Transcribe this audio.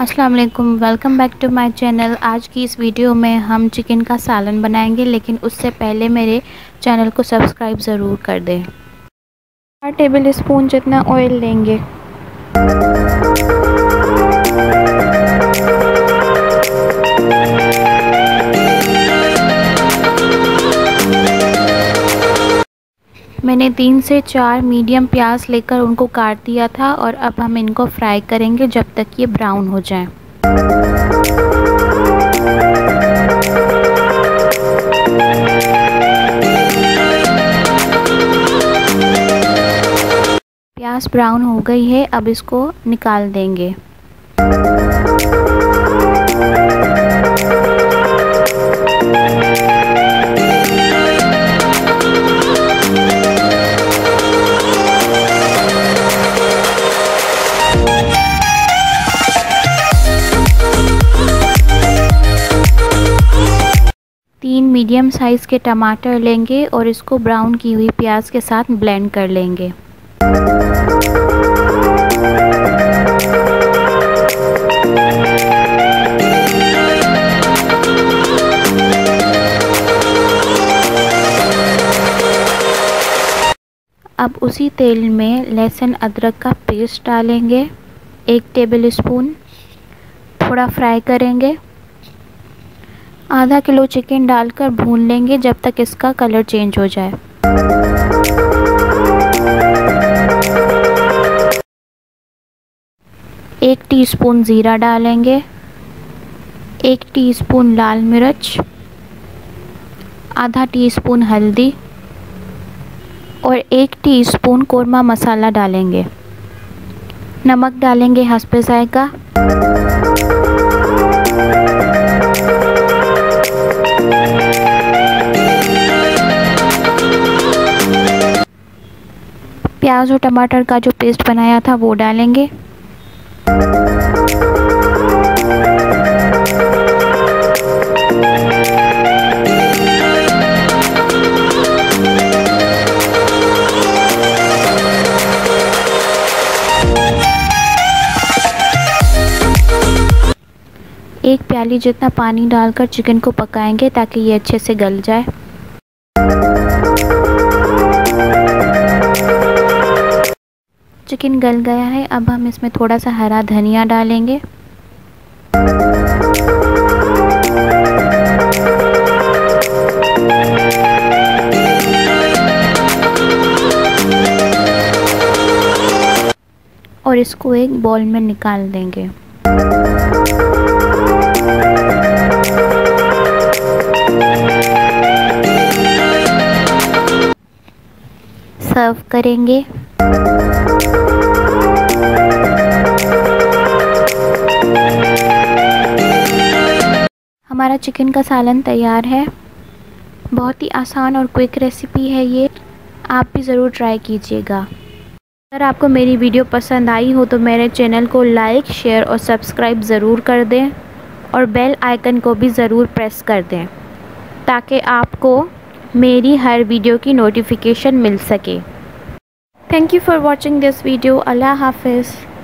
अस्सलाम वालेकुम, welcome back to my channel. आज की इस वीडियो में हम चिकन का सालन बनाएंगे, लेकिन उससे पहले मेरे चैनल को सब्सक्राइब ज़रूर कर दें। 4 टेबल स्पून जितना ऑयल लेंगे। मैंने 3 से 4 मीडियम प्याज लेकर उनको काट दिया था और अब हम इनको फ्राई करेंगे जब तक ये ब्राउन हो जाए। प्याज ब्राउन हो गई है, अब इसको निकाल देंगे। तीन मीडियम साइज़ के टमाटर लेंगे और इसको ब्राउन की हुई प्याज के साथ ब्लेंड कर लेंगे। अब उसी तेल में लहसुन अदरक का पेस्ट डालेंगे 1 टेबल स्पून। थोड़ा फ्राई करेंगे। आधा किलो चिकन डालकर भून लेंगे जब तक इसका कलर चेंज हो जाए। एक टीस्पून ज़ीरा डालेंगे, 1 टीस्पून लाल मिर्च, आधा टीस्पून हल्दी और 1 टीस्पून कोरमा मसाला डालेंगे। नमक डालेंगे हस्बे जायका। प्याज और टमाटर का जो पेस्ट बनाया था वो डालेंगे। एक प्याली जितना पानी डालकर चिकन को पकाएंगे ताकि ये अच्छे से गल जाए। चिकन गल गया है, अब हम इसमें थोड़ा सा हरा धनिया डालेंगे। और इसको एक बाउल में निकाल देंगे। सर्व करेंगे। हमारा चिकन का सालन तैयार है। बहुत ही आसान और क्विक रेसिपी है ये, आप भी ज़रूर ट्राई कीजिएगा। अगर आपको मेरी वीडियो पसंद आई हो तो मेरे चैनल को लाइक, शेयर और सब्सक्राइब ज़रूर कर दें और बेल आइकन को भी ज़रूर प्रेस कर दें ताकि आपको मेरी हर वीडियो की नोटिफिकेशन मिल सके। Thank you for watching this video. अल्लाह हाफिज़।